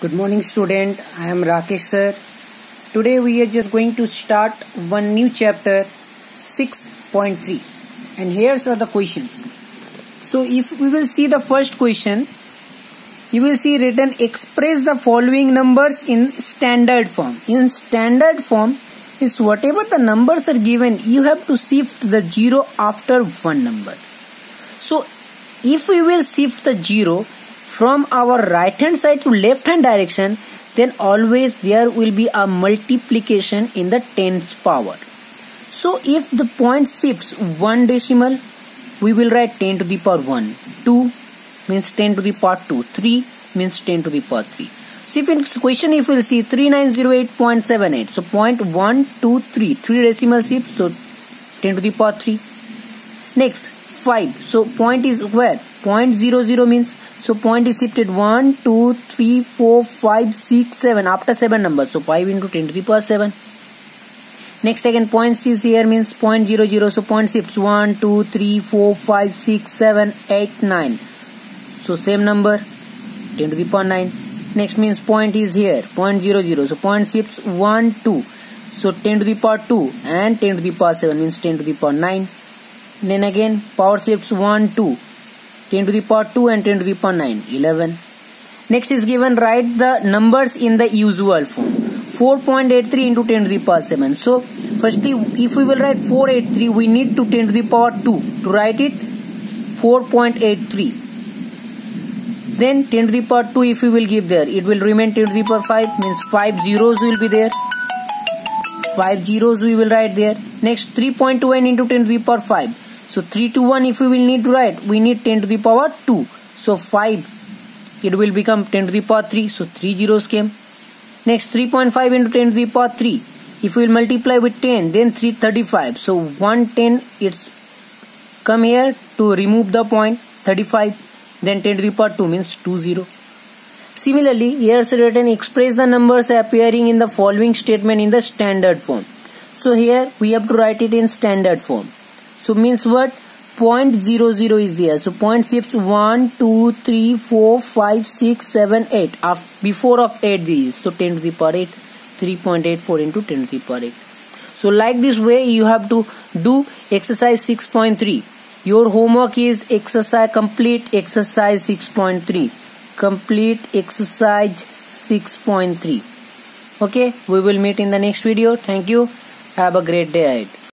Good morning student, I am Rakesh sir. Today we are just going to start one new chapter 6.3 and here's are the questions. So if we will see the first question, you will see written express the following numbers in standard form. In standard form is whatever the numbers are given, you have to shift the 0 after one number. So if we will shift the 0 from our right hand side to left hand direction, then always there will be a multiplication in the 10th power. So if the point shifts one decimal, we will write 10 to the power 1. 2 means 10 to the power 2. 3 means 10 to the power 3. So if in this question if we will see 3908.78, so point 1, 2, 3, 3 decimal shifts, so 10 to the power 3. Next 5, so point is where? Point 00 means, so point is shifted 1, 2, 3, 4, 5, 6, 7 after 7 numbers, so 5 into 10 to the power 7. Next again point is here means point 00, so point shifts 1, 2, 3, 4, 5, 6, 7, 8, 9. So same number 10 to the power 9. Next means point is here point 00, so point shifts 1, 2, so 10 to the power 2 and 10 to the power 7 means 10 to the power 9. Then again power shifts 1, 2, 10 to the power 2 and 10 to the power 9, 11. Next is given write the numbers in the usual form. 4.83 into 10 to the power 7. So firstly if we will write 483, we need to 10 to the power 2 to write it 4.83. Then 10 to the power 2 if we will give there, it will remain 10 to the power 5 means 5 zeros will be there. 5 zeros we will write there. Next 3.2n into 10 to the power 5. So 3 to 1 if we will need to write, we need 10 to the power 2. So 5, it will become 10 to the power 3. So 3 zeros came. Next 3.5 into 10 to the power 3. If we will multiply with 10, then 335. So 110, it's come here to remove the point 35. Then 10 to the power 2 means 20. Similarly, here is written express the numbers appearing in the following statement in the standard form. So here we have to write it in standard form. So means what? Point 00 is there. So point shifts 1, 2, 3, 4, 5, 6, 7, 8. Before of 8 these. So 10 to the power 8. 3.84 into 10 to the power 8. So like this way you have to do exercise 6.3. Your homework is complete exercise 6.3. Complete exercise 6.3. Okay, we will meet in the next video. Thank you. Have a great day ahead.